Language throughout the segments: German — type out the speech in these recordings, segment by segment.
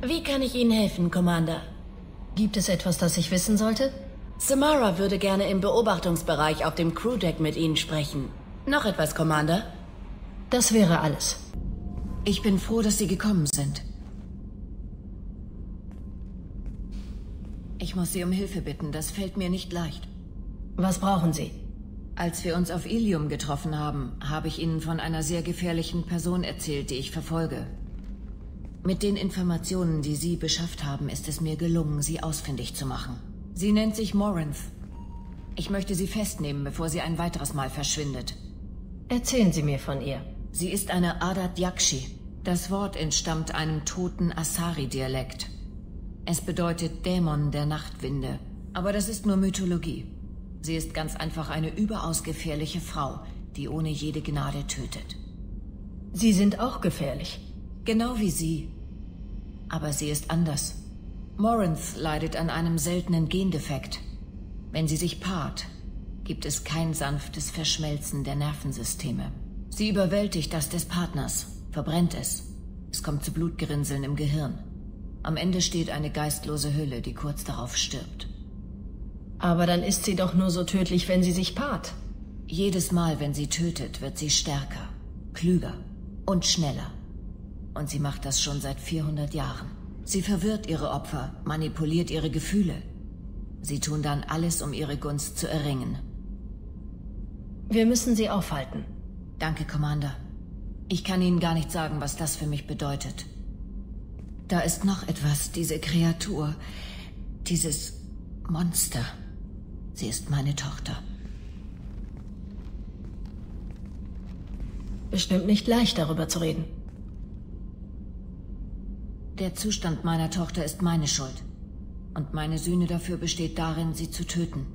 Wie kann ich Ihnen helfen, Commander? Gibt es etwas, das ich wissen sollte? Samara würde gerne im Beobachtungsbereich auf dem Crewdeck mit Ihnen sprechen. Noch etwas, Commander? Das wäre alles. Ich bin froh, dass Sie gekommen sind. Ich muss Sie um Hilfe bitten, das fällt mir nicht leicht. Was brauchen Sie? Als wir uns auf Ilium getroffen haben, habe ich Ihnen von einer sehr gefährlichen Person erzählt, die ich verfolge. Mit den Informationen, die Sie beschafft haben, ist es mir gelungen, sie ausfindig zu machen. Sie nennt sich Morinth. Ich möchte sie festnehmen, bevor sie ein weiteres Mal verschwindet. Erzählen Sie mir von ihr. Sie ist eine Adat Yakshi. Das Wort entstammt einem toten Asari-Dialekt. Es bedeutet Dämon der Nachtwinde. Aber das ist nur Mythologie. Sie ist ganz einfach eine überaus gefährliche Frau, die ohne jede Gnade tötet. Sie sind auch gefährlich. Genau wie Sie. Aber sie ist anders. Morinth leidet an einem seltenen Gendefekt. Wenn sie sich paart, gibt es kein sanftes Verschmelzen der Nervensysteme. Sie überwältigt das des Partners, verbrennt es. Es kommt zu Blutgerinnseln im Gehirn. Am Ende steht eine geistlose Hülle, die kurz darauf stirbt. Aber dann ist sie doch nur so tödlich, wenn sie sich paart. Jedes Mal, wenn sie tötet, wird sie stärker, klüger und schneller. Und sie macht das schon seit 400 Jahren. Sie verwirrt ihre Opfer, manipuliert ihre Gefühle. Sie tun dann alles, um ihre Gunst zu erringen. Wir müssen sie aufhalten. Danke, Commander. Ich kann Ihnen gar nicht sagen, was das für mich bedeutet. Da ist noch etwas, diese Kreatur, dieses Monster. Sie ist meine Tochter. Bestimmt nicht leicht, darüber zu reden. Der Zustand meiner Tochter ist meine Schuld. Und meine Sühne dafür besteht darin, sie zu töten.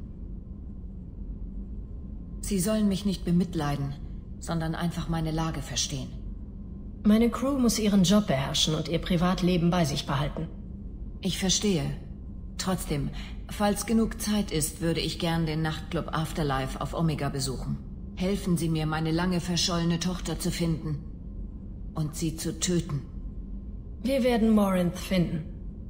Sie sollen mich nicht bemitleiden, sondern einfach meine Lage verstehen. Meine Crew muss ihren Job beherrschen und ihr Privatleben bei sich behalten. Ich verstehe. Trotzdem, falls genug Zeit ist, würde ich gern den Nachtclub Afterlife auf Omega besuchen. Helfen Sie mir, meine lange verschollene Tochter zu finden und sie zu töten. Wir werden Morinth finden.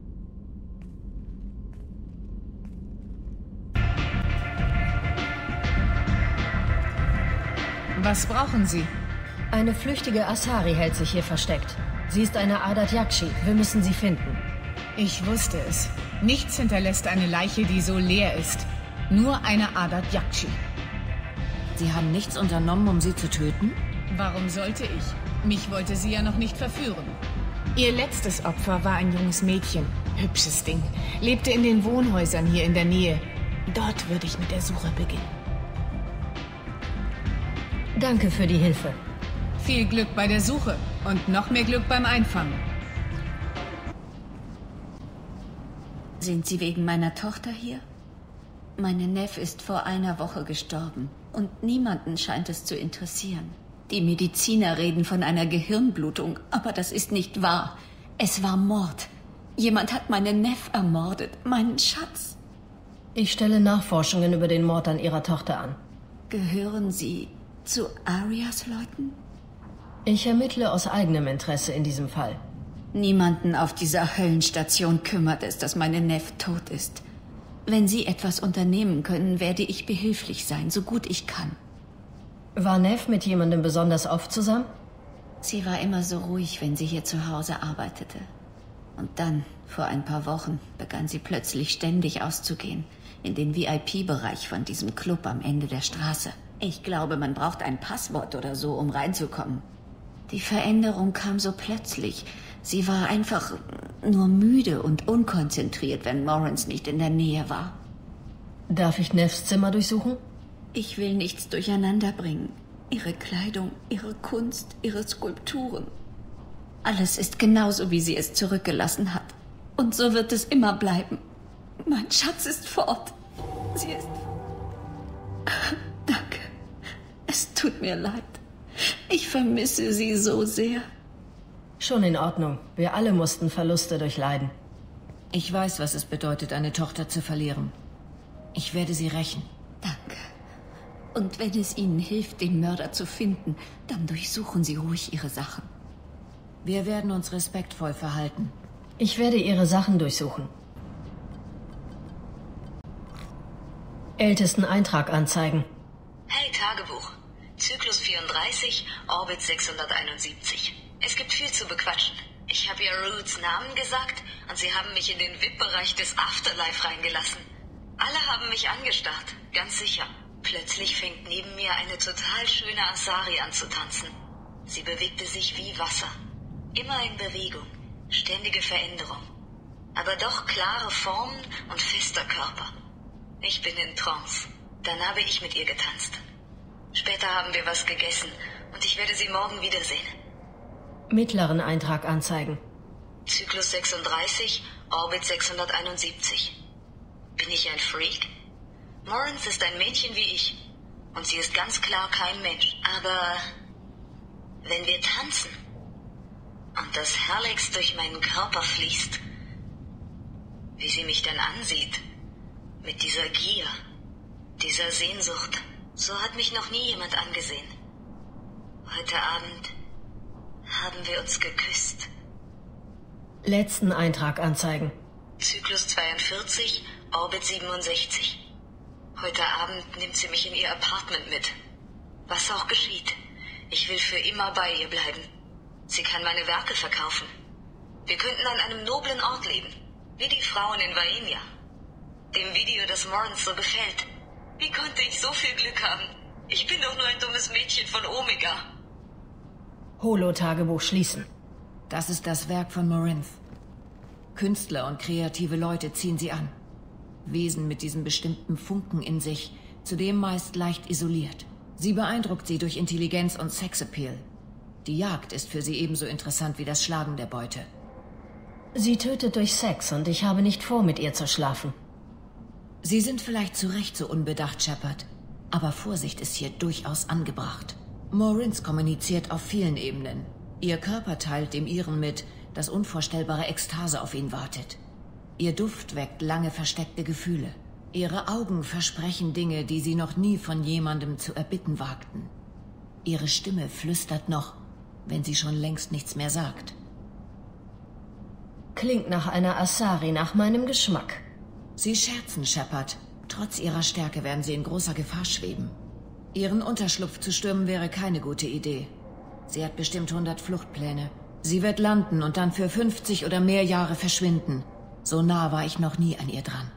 Was brauchen Sie? Eine flüchtige Asari hält sich hier versteckt. Sie ist eine Adat Yakshi. Wir müssen sie finden. Ich wusste es. Nichts hinterlässt eine Leiche, die so leer ist. Nur eine Adat Yakshi. Sie haben nichts unternommen, um sie zu töten? Warum sollte ich? Mich wollte sie ja noch nicht verführen. Ihr letztes Opfer war ein junges Mädchen. Hübsches Ding. Lebte in den Wohnhäusern hier in der Nähe. Dort würde ich mit der Suche beginnen. Danke für die Hilfe. Viel Glück bei der Suche und noch mehr Glück beim Einfangen. Sind Sie wegen meiner Tochter hier? Meine Neffe ist vor einer Woche gestorben und niemanden scheint es zu interessieren. Die Mediziner reden von einer Gehirnblutung, aber das ist nicht wahr. Es war Mord. Jemand hat meinen Neff ermordet, meinen Schatz. Ich stelle Nachforschungen über den Mord an Ihrer Tochter an. Gehören Sie zu Arias Leuten? Ich ermittle aus eigenem Interesse in diesem Fall. Niemanden auf dieser Höllenstation kümmert es, dass meine Neff tot ist. Wenn Sie etwas unternehmen können, werde ich behilflich sein, so gut ich kann. War Neff mit jemandem besonders oft zusammen? Sie war immer so ruhig, wenn sie hier zu Hause arbeitete. Und dann, vor ein paar Wochen, begann sie plötzlich ständig auszugehen. In den VIP-Bereich von diesem Club am Ende der Straße. Ich glaube, man braucht ein Passwort oder so, um reinzukommen. Die Veränderung kam so plötzlich. Sie war einfach nur müde und unkonzentriert, wenn Morinth nicht in der Nähe war. Darf ich Neffs Zimmer durchsuchen? Ich will nichts durcheinander bringen. Ihre Kleidung, ihre Kunst, ihre Skulpturen. Alles ist genauso, wie sie es zurückgelassen hat. Und so wird es immer bleiben. Mein Schatz ist fort. Sie ist... Danke. Es tut mir leid. Ich vermisse sie so sehr. Schon in Ordnung. Wir alle mussten Verluste durchleiden. Ich weiß, was es bedeutet, eine Tochter zu verlieren. Ich werde sie rächen. Danke. Und wenn es Ihnen hilft, den Mörder zu finden, dann durchsuchen Sie ruhig Ihre Sachen. Wir werden uns respektvoll verhalten. Ich werde Ihre Sachen durchsuchen. Ältesten Eintrag anzeigen. Hey, Tagebuch. Zyklus 34, Orbit 671. Es gibt viel zu bequatschen. Ich habe ihr Roots Namen gesagt und sie haben mich in den VIP-Bereich des Afterlife reingelassen. Alle haben mich angestarrt, ganz sicher. Plötzlich fängt neben mir eine total schöne Asari an zu tanzen. Sie bewegte sich wie Wasser. Immer in Bewegung, ständige Veränderung. Aber doch klare Formen und fester Körper. Ich bin in Trance. Dann habe ich mit ihr getanzt. Später haben wir was gegessen und ich werde sie morgen wiedersehen. Mittleren Eintrag anzeigen. Zyklus 36, Orbit 671. Bin ich ein Freak? Morens ist ein Mädchen wie ich. Und sie ist ganz klar kein Mensch. Aber wenn wir tanzen und das Herrlichst durch meinen Körper fließt, wie sie mich dann ansieht, mit dieser Gier, dieser Sehnsucht, so hat mich noch nie jemand angesehen. Heute Abend haben wir uns geküsst. Letzten Eintrag anzeigen. Zyklus 42, Orbit 67. Heute Abend nimmt sie mich in ihr Apartment mit. Was auch geschieht, ich will für immer bei ihr bleiben. Sie kann meine Werke verkaufen. Wir könnten an einem noblen Ort leben, wie die Frauen in Vaenia. Dem Video, das Morens so gefällt. Wie konnte ich so viel Glück haben? Ich bin doch nur ein dummes Mädchen von Omega. Holo-Tagebuch schließen. Das ist das Werk von Morinth. Künstler und kreative Leute ziehen sie an. Wesen mit diesem bestimmten Funken in sich, zudem meist leicht isoliert. Sie beeindruckt sie durch Intelligenz und Sexappeal. Die Jagd ist für sie ebenso interessant wie das Schlagen der Beute. Sie tötet durch Sex und ich habe nicht vor, mit ihr zu schlafen. Sie sind vielleicht zu Recht so unbedacht, Shepard. Aber Vorsicht ist hier durchaus angebracht. Morinth kommuniziert auf vielen Ebenen. Ihr Körper teilt dem ihren mit, dass unvorstellbare Ekstase auf ihn wartet. Ihr Duft weckt lange versteckte Gefühle. Ihre Augen versprechen Dinge, die sie noch nie von jemandem zu erbitten wagten. Ihre Stimme flüstert noch, wenn sie schon längst nichts mehr sagt. Klingt nach einer Asari, nach meinem Geschmack. Sie scherzen, Shepard. Trotz ihrer Stärke werden sie in großer Gefahr schweben. Ihren Unterschlupf zu stürmen wäre keine gute Idee. Sie hat bestimmt 100 Fluchtpläne. Sie wird landen und dann für 50 oder mehr Jahre verschwinden. So nah war ich noch nie an ihr dran.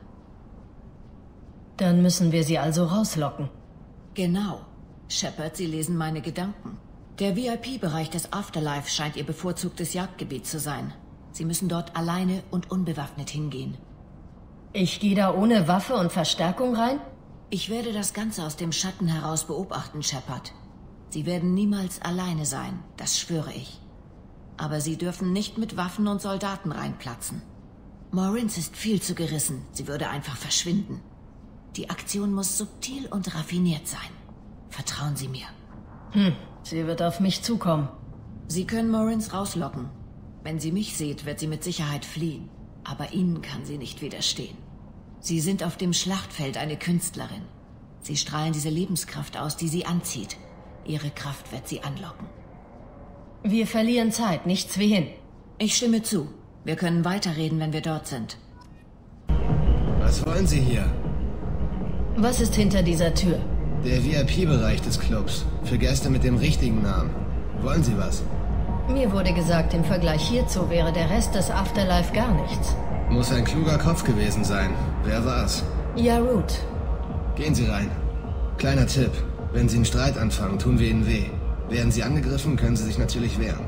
Dann müssen wir sie also rauslocken. Genau. Shepard, Sie lesen meine Gedanken. Der VIP-Bereich des Afterlife scheint Ihr bevorzugtes Jagdgebiet zu sein. Sie müssen dort alleine und unbewaffnet hingehen. Ich gehe da ohne Waffe und Verstärkung rein? Ich werde das Ganze aus dem Schatten heraus beobachten, Shepard. Sie werden niemals alleine sein, das schwöre ich. Aber Sie dürfen nicht mit Waffen und Soldaten reinplatzen. Morinth ist viel zu gerissen, sie würde einfach verschwinden. Die Aktion muss subtil und raffiniert sein. Vertrauen Sie mir. Sie wird auf mich zukommen. Sie können Morinth rauslocken. Wenn sie mich sieht, wird sie mit Sicherheit fliehen. Aber Ihnen kann sie nicht widerstehen. Sie sind auf dem Schlachtfeld eine Künstlerin. Sie strahlen diese Lebenskraft aus, die sie anzieht. Ihre Kraft wird sie anlocken. Wir verlieren Zeit, nichts wie hin. Ich stimme zu. Wir können weiterreden, wenn wir dort sind. Was wollen Sie hier? Was ist hinter dieser Tür? Der VIP-Bereich des Clubs. Für Gäste mit dem richtigen Namen. Wollen Sie was? Mir wurde gesagt, im Vergleich hierzu wäre der Rest des Afterlife gar nichts. Muss ein kluger Kopf gewesen sein. Wer war's? Yarut. Gehen Sie rein. Kleiner Tipp. Wenn Sie einen Streit anfangen, tun wir Ihnen weh. Werden Sie angegriffen, können Sie sich natürlich wehren.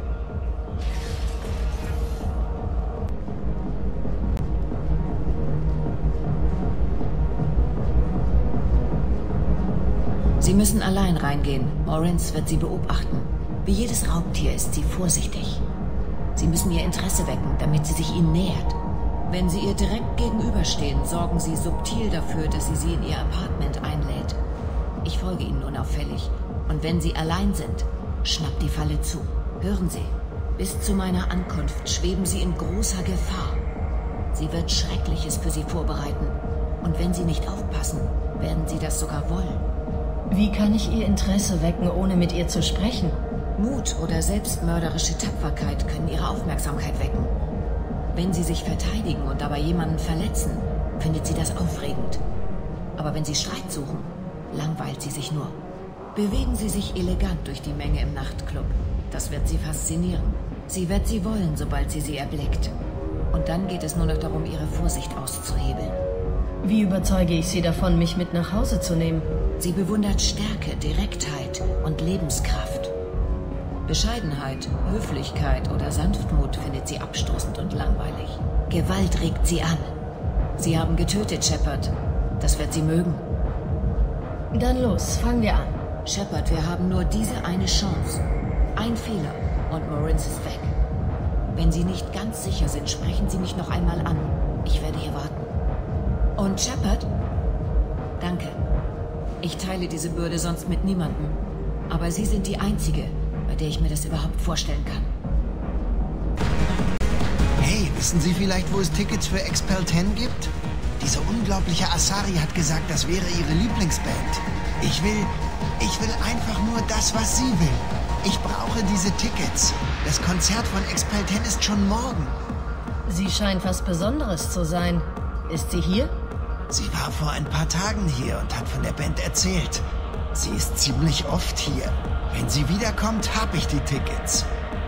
Sie müssen allein reingehen. Morinth wird Sie beobachten. Wie jedes Raubtier ist sie vorsichtig. Sie müssen ihr Interesse wecken, damit sie sich Ihnen nähert. Wenn Sie ihr direkt gegenüberstehen, sorgen Sie subtil dafür, dass sie in Ihr Apartment einlädt. Ich folge Ihnen unauffällig. Und wenn Sie allein sind, schnappt die Falle zu. Hören Sie, bis zu meiner Ankunft schweben Sie in großer Gefahr. Sie wird Schreckliches für Sie vorbereiten. Und wenn Sie nicht aufpassen, werden Sie das sogar wollen. Wie kann ich ihr Interesse wecken, ohne mit ihr zu sprechen? Mut oder selbstmörderische Tapferkeit können ihre Aufmerksamkeit wecken. Wenn sie sich verteidigen und dabei jemanden verletzen, findet sie das aufregend. Aber wenn sie Streit suchen, langweilt sie sich nur. Bewegen sie sich elegant durch die Menge im Nachtclub. Das wird sie faszinieren. Sie wird sie wollen, sobald sie erblickt. Und dann geht es nur noch darum, ihre Vorsicht auszuhebeln. Wie überzeuge ich sie davon, mich mit nach Hause zu nehmen? Sie bewundert Stärke, Direktheit und Lebenskraft. Bescheidenheit, Höflichkeit oder Sanftmut findet sie abstoßend und langweilig. Gewalt regt sie an. Sie haben getötet, Shepard. Das wird sie mögen. Dann los, fangen wir an. Shepard, wir haben nur diese eine Chance. Ein Fehler und Morinth ist weg. Wenn Sie nicht ganz sicher sind, sprechen Sie mich noch einmal an. Ich werde hier warten. Und Shepard? Danke. Ich teile diese Bürde sonst mit niemandem. Aber Sie sind die Einzige, bei der ich mir das überhaupt vorstellen kann. Hey, wissen Sie vielleicht, wo es Tickets für Expel 10 gibt? Diese unglaubliche Asari hat gesagt, das wäre ihre Lieblingsband. Ich will einfach nur das, was sie will. Ich brauche diese Tickets. Das Konzert von Expel 10 ist schon morgen. Sie scheint was Besonderes zu sein. Ist sie hier? Sie war vor ein paar Tagen hier und hat von der Band erzählt. Sie ist ziemlich oft hier. Wenn sie wiederkommt, habe ich die Tickets.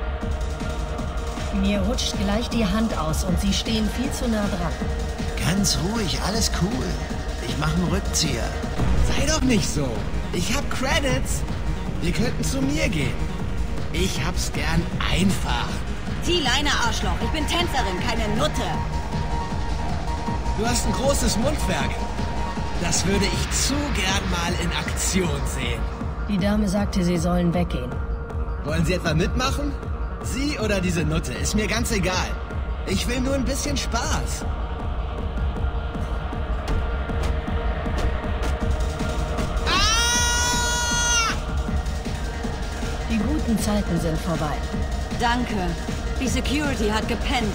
Mir rutscht gleich die Hand aus und Sie stehen viel zu nah dran. Ganz ruhig, alles cool. Ich mache einen Rückzieher. Sei doch nicht so. Ich hab Credits. Wir könnten zu mir gehen. Ich hab's gern einfach. Zieh Leine, Arschloch. Ich bin Tänzerin, keine Nutte. Du hast ein großes Mundwerk. Das würde ich zu gern mal in Aktion sehen. Die Dame sagte, Sie sollen weggehen. Wollen Sie etwa mitmachen? Sie oder diese Nutte, ist mir ganz egal. Ich will nur ein bisschen Spaß. Die guten Zeiten sind vorbei. Danke. Die Security hat gepennt.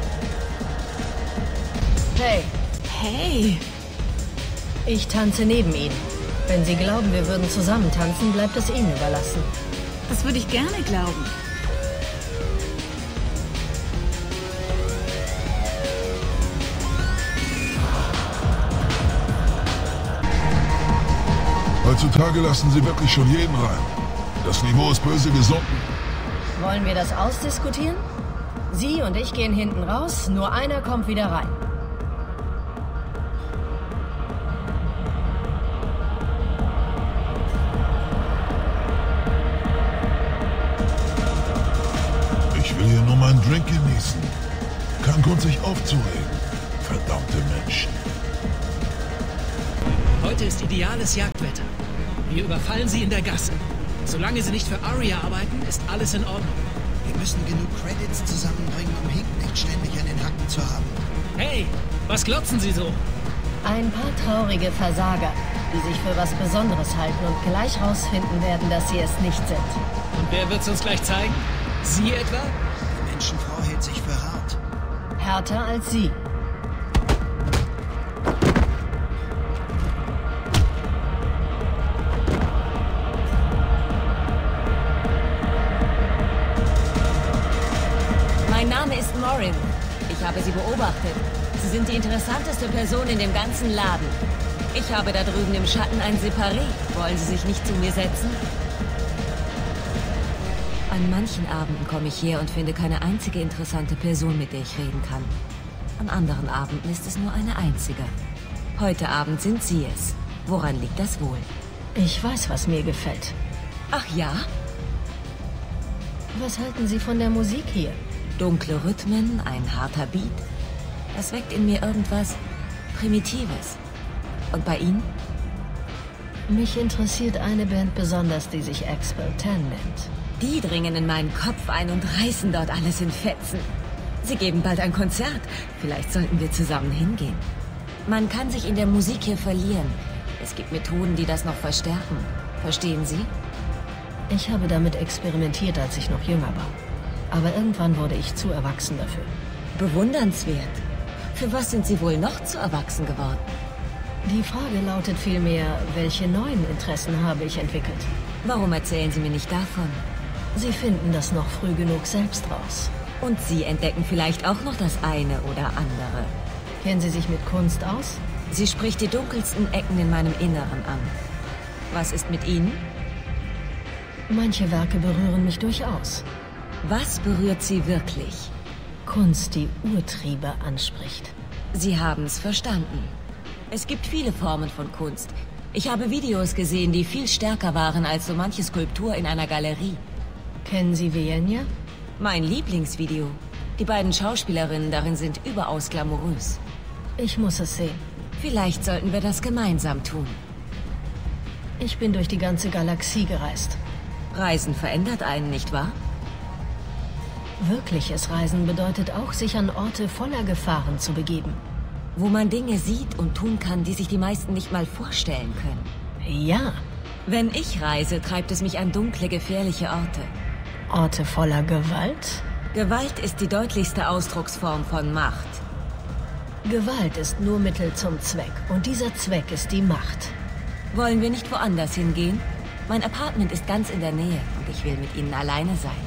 Hey, Hey, ich tanze neben Ihnen. Wenn Sie glauben, wir würden zusammen tanzen, bleibt es Ihnen überlassen. Das würde ich gerne glauben. Heutzutage lassen sie wirklich schon jeden rein. Das Niveau ist böse gesunken. Wollen wir das ausdiskutieren? Sie und ich gehen hinten raus, nur einer kommt wieder rein. Ich will hier nur meinen Drink genießen. Kein Grund, sich aufzuregen. Verdammte Menschen. Heute ist ideales Jagdwetter. Wir überfallen sie in der Gasse. Solange sie nicht für Aria arbeiten, ist alles in Ordnung. Wir müssen genug Credits zusammenbringen, um Hink nicht ständig an den Hacken zu haben. Hey, was glotzen Sie so? Ein paar traurige Versager, die sich für was Besonderes halten und gleich rausfinden werden, dass sie es nicht sind. Und wer wird's uns gleich zeigen? Sie etwa? Die Menschenfrau hält sich für hart. Härter als Sie. Mein Name ist Morinth. Ich habe Sie beobachtet. Sie sind die interessanteste Person in dem ganzen Laden. Ich habe da drüben im Schatten ein Separé. Wollen Sie sich nicht zu mir setzen? An manchen Abenden komme ich her und finde keine einzige interessante Person, mit der ich reden kann. An anderen Abenden ist es nur eine einzige. Heute Abend sind Sie es. Woran liegt das wohl? Ich weiß, was mir gefällt. Ach ja? Was halten Sie von der Musik hier? Dunkle Rhythmen, ein harter Beat. Das weckt in mir irgendwas Primitives. Und bei Ihnen? Mich interessiert eine Band besonders, die sich Expel 10 nennt. Die dringen in meinen Kopf ein und reißen dort alles in Fetzen. Sie geben bald ein Konzert. Vielleicht sollten wir zusammen hingehen. Man kann sich in der Musik hier verlieren. Es gibt Methoden, die das noch verstärken. Verstehen Sie? Ich habe damit experimentiert, als ich noch jünger war. Aber irgendwann wurde ich zu erwachsen dafür. Bewundernswert. Für was sind Sie wohl noch zu erwachsen geworden? Die Frage lautet vielmehr, welche neuen Interessen habe ich entwickelt? Warum erzählen Sie mir nicht davon? Sie finden das noch früh genug selbst raus. Und Sie entdecken vielleicht auch noch das eine oder andere. Kennen Sie sich mit Kunst aus? Sie spricht die dunkelsten Ecken in meinem Inneren an. Was ist mit Ihnen? Manche Werke berühren mich durchaus. Was berührt Sie wirklich? Kunst, die Urtriebe anspricht. Sie haben es verstanden. Es gibt viele Formen von Kunst. Ich habe Videos gesehen, die viel stärker waren als so manche Skulptur in einer Galerie. Kennen Sie Vienna? Mein Lieblingsvideo. Die beiden Schauspielerinnen darin sind überaus glamourös. Ich muss es sehen. Vielleicht sollten wir das gemeinsam tun. Ich bin durch die ganze Galaxie gereist. Reisen verändert einen, nicht wahr? Wirkliches Reisen bedeutet auch, sich an Orte voller Gefahren zu begeben. Wo man Dinge sieht und tun kann, die sich die meisten nicht mal vorstellen können. Ja. Wenn ich reise, treibt es mich an dunkle, gefährliche Orte. Orte voller Gewalt? Gewalt ist die deutlichste Ausdrucksform von Macht. Gewalt ist nur Mittel zum Zweck. Und dieser Zweck ist die Macht. Wollen wir nicht woanders hingehen? Mein Apartment ist ganz in der Nähe und ich will mit Ihnen alleine sein.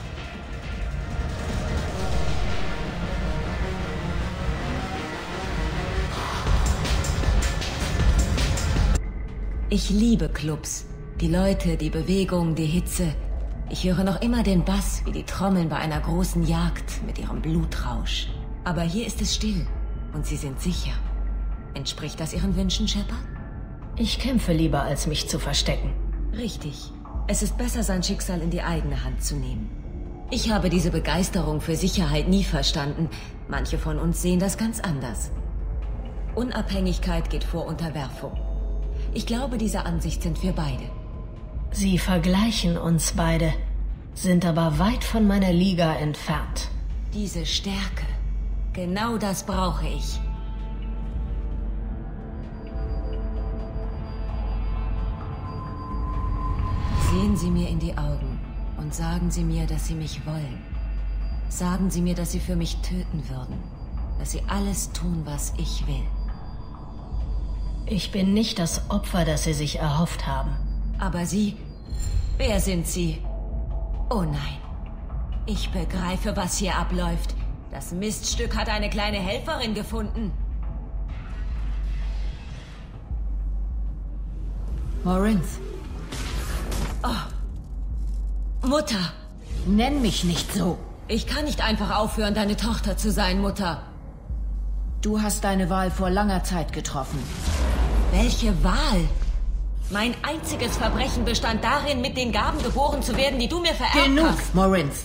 Ich liebe Clubs. Die Leute, die Bewegung, die Hitze. Ich höre noch immer den Bass wie die Trommeln bei einer großen Jagd mit ihrem Blutrausch. Aber hier ist es still und Sie sind sicher. Entspricht das Ihren Wünschen, Shepard? Ich kämpfe lieber, als mich zu verstecken. Richtig. Es ist besser, sein Schicksal in die eigene Hand zu nehmen. Ich habe diese Begeisterung für Sicherheit nie verstanden. Manche von uns sehen das ganz anders. Unabhängigkeit geht vor Unterwerfung. Ich glaube, dieser Ansicht sind wir beide. Sie vergleichen uns beide, sind aber weit von meiner Liga entfernt. Diese Stärke, genau das brauche ich. Sehen Sie mir in die Augen und sagen Sie mir, dass Sie mich wollen. Sagen Sie mir, dass Sie für mich töten würden. Dass Sie alles tun, was ich will. Ich bin nicht das Opfer, das Sie sich erhofft haben. Aber Sie? Wer sind Sie? Oh nein. Ich begreife, was hier abläuft. Das Miststück hat eine kleine Helferin gefunden. Morinth. Oh. Mutter. Nenn mich nicht so. Ich kann nicht einfach aufhören, deine Tochter zu sein, Mutter. Du hast deine Wahl vor langer Zeit getroffen. Welche Wahl? Mein einziges Verbrechen bestand darin, mit den Gaben geboren zu werden, die du mir vererbt hast. Genug, Morinth.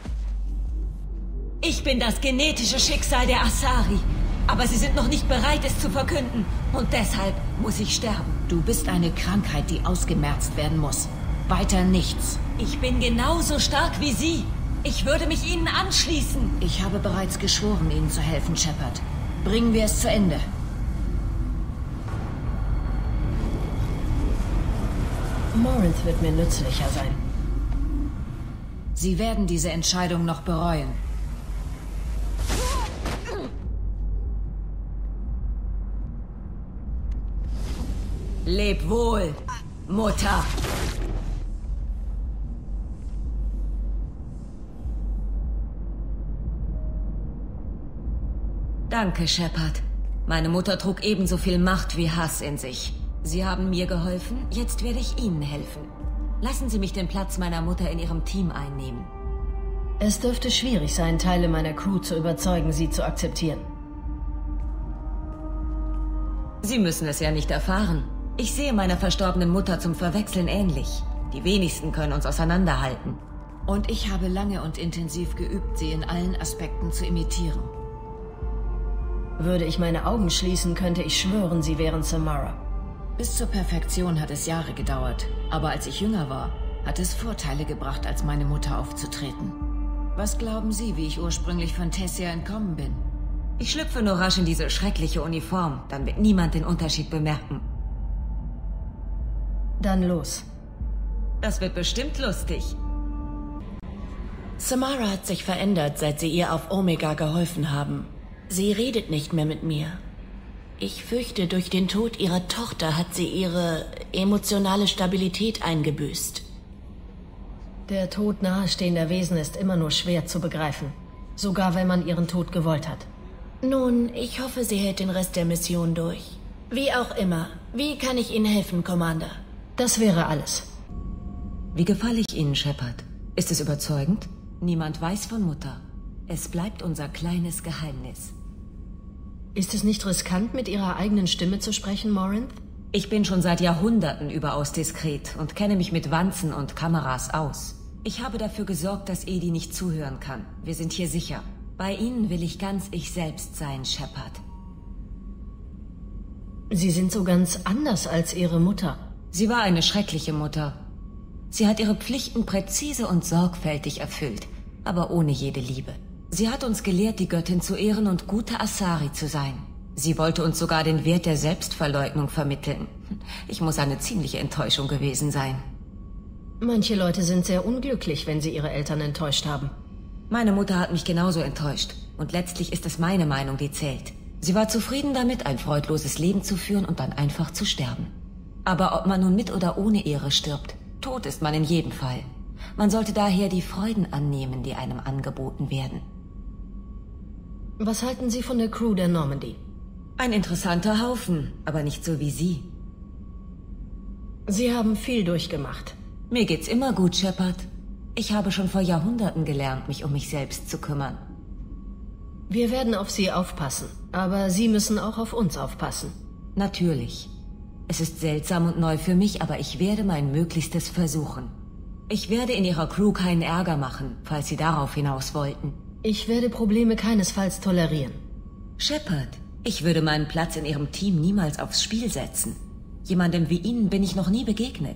Ich bin das genetische Schicksal der Asari. Aber sie sind noch nicht bereit, es zu verkünden. Und deshalb muss ich sterben. Du bist eine Krankheit, die ausgemerzt werden muss. Weiter nichts. Ich bin genauso stark wie Sie. Ich würde mich Ihnen anschließen. Ich habe bereits geschworen, Ihnen zu helfen, Shepard. Bringen wir es zu Ende. Morinth wird mir nützlicher sein. Sie werden diese Entscheidung noch bereuen. Leb wohl, Mutter. Danke, Shepard. Meine Mutter trug ebenso viel Macht wie Hass in sich. Sie haben mir geholfen, jetzt werde ich Ihnen helfen. Lassen Sie mich den Platz meiner Mutter in Ihrem Team einnehmen. Es dürfte schwierig sein, Teile meiner Crew zu überzeugen, sie zu akzeptieren. Sie müssen es ja nicht erfahren. Ich sehe meiner verstorbenen Mutter zum Verwechseln ähnlich. Die wenigsten können uns auseinanderhalten. Und ich habe lange und intensiv geübt, sie in allen Aspekten zu imitieren. Würde ich meine Augen schließen, könnte ich schwören, sie wären Samara. Bis zur Perfektion hat es Jahre gedauert. Aber als ich jünger war, hat es Vorteile gebracht, als meine Mutter aufzutreten. Was glauben Sie, wie ich ursprünglich von Tessia entkommen bin? Ich schlüpfe nur rasch in diese schreckliche Uniform. Dann wird niemand den Unterschied bemerken. Dann los. Das wird bestimmt lustig. Samara hat sich verändert, seit Sie ihr auf Omega geholfen haben. Sie redet nicht mehr mit mir. Ich fürchte, durch den Tod ihrer Tochter hat sie ihre emotionale Stabilität eingebüßt. Der Tod nahestehender Wesen ist immer nur schwer zu begreifen. Sogar wenn man ihren Tod gewollt hat. Nun, ich hoffe, sie hält den Rest der Mission durch. Wie auch immer. Wie kann ich Ihnen helfen, Commander? Das wäre alles. Wie gefalle ich Ihnen, Shepard? Ist es überzeugend? Niemand weiß von Mutter. Es bleibt unser kleines Geheimnis. Ist es nicht riskant, mit Ihrer eigenen Stimme zu sprechen, Morinth? Ich bin schon seit Jahrhunderten überaus diskret und kenne mich mit Wanzen und Kameras aus. Ich habe dafür gesorgt, dass Edi nicht zuhören kann. Wir sind hier sicher. Bei Ihnen will ich ganz ich selbst sein, Shepard. Sie sind so ganz anders als Ihre Mutter. Sie war eine schreckliche Mutter. Sie hat ihre Pflichten präzise und sorgfältig erfüllt, aber ohne jede Liebe. Sie hat uns gelehrt, die Göttin zu ehren und gute Asari zu sein. Sie wollte uns sogar den Wert der Selbstverleugnung vermitteln. Ich muss eine ziemliche Enttäuschung gewesen sein. Manche Leute sind sehr unglücklich, wenn sie ihre Eltern enttäuscht haben. Meine Mutter hat mich genauso enttäuscht. Und letztlich ist es meine Meinung, die zählt. Sie war zufrieden damit, ein freudloses Leben zu führen und dann einfach zu sterben. Aber ob man nun mit oder ohne Ehre stirbt, tot ist man in jedem Fall. Man sollte daher die Freuden annehmen, die einem angeboten werden. Was halten Sie von der Crew der Normandy? Ein interessanter Haufen, aber nicht so wie Sie. Sie haben viel durchgemacht. Mir geht's immer gut, Shepard. Ich habe schon vor Jahrhunderten gelernt, mich um mich selbst zu kümmern. Wir werden auf Sie aufpassen, aber Sie müssen auch auf uns aufpassen. Natürlich. Es ist seltsam und neu für mich, aber ich werde mein Möglichstes versuchen. Ich werde in Ihrer Crew keinen Ärger machen, falls Sie darauf hinaus wollten. Ich werde Probleme keinesfalls tolerieren. Shepard, ich würde meinen Platz in Ihrem Team niemals aufs Spiel setzen. Jemandem wie Ihnen bin ich noch nie begegnet.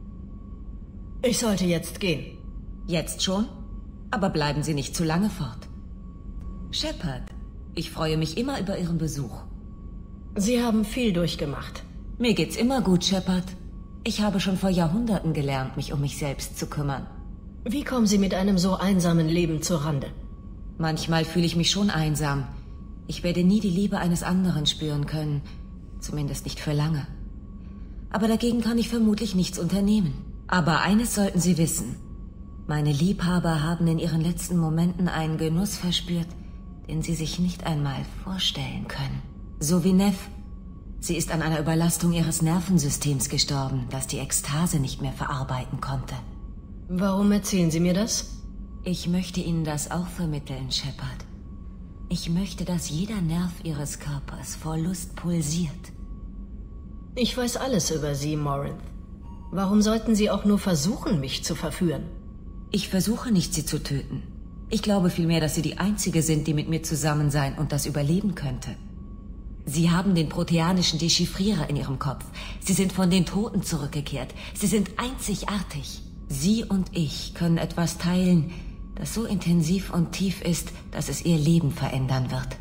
Ich sollte jetzt gehen. Jetzt schon? Aber bleiben Sie nicht zu lange fort. Shepard, ich freue mich immer über Ihren Besuch. Sie haben viel durchgemacht. Mir geht's immer gut, Shepard. Ich habe schon vor Jahrhunderten gelernt, mich um mich selbst zu kümmern. Wie kommen Sie mit einem so einsamen Leben zur Rande? Manchmal fühle ich mich schon einsam. Ich werde nie die Liebe eines anderen spüren können. Zumindest nicht für lange. Aber dagegen kann ich vermutlich nichts unternehmen. Aber eines sollten Sie wissen. Meine Liebhaber haben in ihren letzten Momenten einen Genuss verspürt, den sie sich nicht einmal vorstellen können. So wie Neff. Sie ist an einer Überlastung ihres Nervensystems gestorben, das die Ekstase nicht mehr verarbeiten konnte. Warum erzählen Sie mir das? Ich möchte Ihnen das auch vermitteln, Shepard. Ich möchte, dass jeder Nerv Ihres Körpers vor Lust pulsiert. Ich weiß alles über Sie, Morinth. Warum sollten Sie auch nur versuchen, mich zu verführen? Ich versuche nicht, Sie zu töten. Ich glaube vielmehr, dass Sie die Einzige sind, die mit mir zusammen sein und das überleben könnte. Sie haben den proteanischen Dechiffrierer in Ihrem Kopf. Sie sind von den Toten zurückgekehrt. Sie sind einzigartig. Sie und ich können etwas teilen, das so intensiv und tief ist, dass es Ihr Leben verändern wird.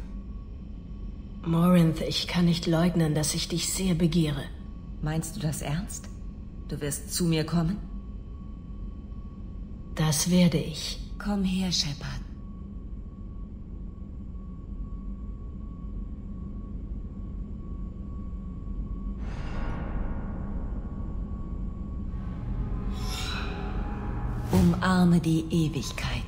Morinth, ich kann nicht leugnen, dass ich dich sehr begehre. Meinst du das ernst? Du wirst zu mir kommen? Das werde ich. Komm her, Shepard. Umarme die Ewigkeit.